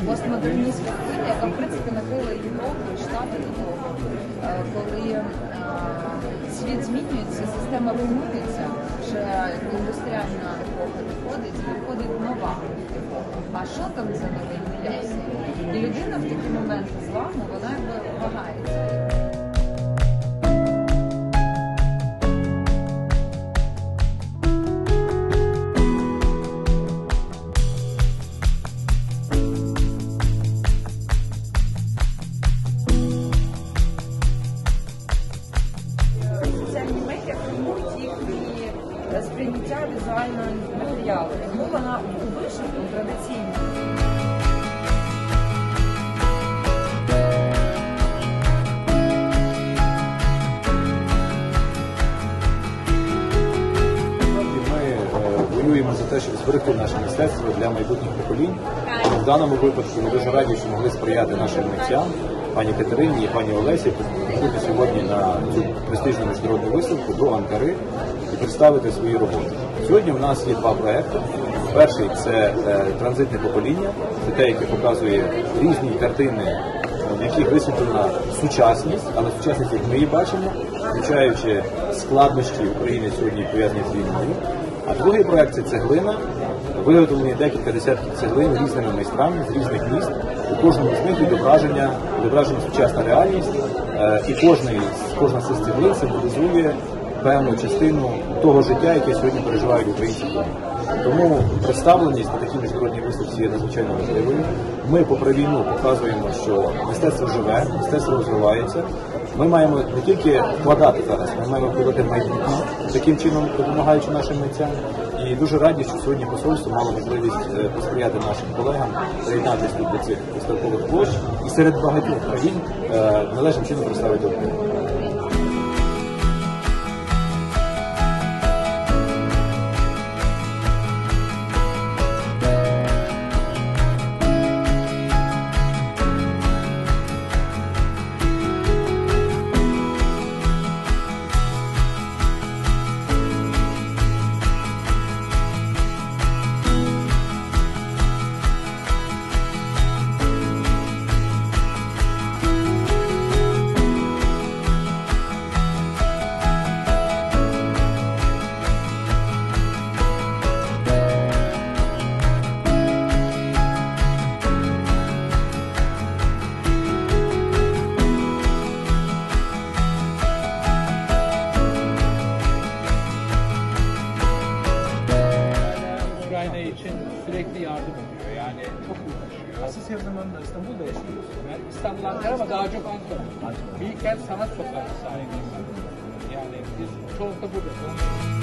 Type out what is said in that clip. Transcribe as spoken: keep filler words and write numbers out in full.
постмодерністська хвиля, яка в принципі накрила Європу і Штати до того, коли е, світ змінюється, система руйнується, вже індустріальна епоха доходить і виходить нова епоха. А що там за новий неясно? І людина в такі моменти зламу, вона якби вагається. Сприйняття візуального матеріалу, тому вона у вишивку традиційна. Ми воюємо за те, щоб зберегти наше мистецтво для майбутніх поколінь. В даному випадку ми дуже раді, що могли сприяти нашим митцям, пані Катерині і пані Олесі, прийти сьогодні на цю престижну міжнародну виставку до Анкари і представити свої роботи. Сьогодні в нас є два проекти. Перший – це е, транзитне покоління, це те, яке показує різні картини, в яких висвітлена сучасність, але сучасність, як ми її бачимо, включаючи складнощі України сьогодні пов'язані з війною. А другий проект – це цеглина, виготовлені декілька десятків цеглин різними майстрами з різних міст. У кожному з них відображення, відображена сучасна реальність, е, і кожний, кожна з цих цеглин символізує певну частину того життя, яке сьогодні переживають українці. Тому представленість на такій міжнародній виставці є надзвичайно важливою. Ми, попри війну, показуємо, що мистецтво живе, мистецтво розвивається. Ми маємо не тільки вкладати зараз, ми маємо вкладати майбутнє, таким чином допомагаючи нашим митцям. І дуже раді, що сьогодні посольство мало можливість посприяти нашим колегам приєднатися тут до цих виставкових площ і серед багатьох країн належним чином представити Україну. için sürekli yardım ediyor. Yani çok uğraşıyor. Asıl her zaman İstanbul'da yaşıyoruz. Yani İstanbul, Ankara ama daha çok Ankara. Bir kent sanat sokağı sahibi. Yani biz çoğunlukla burada.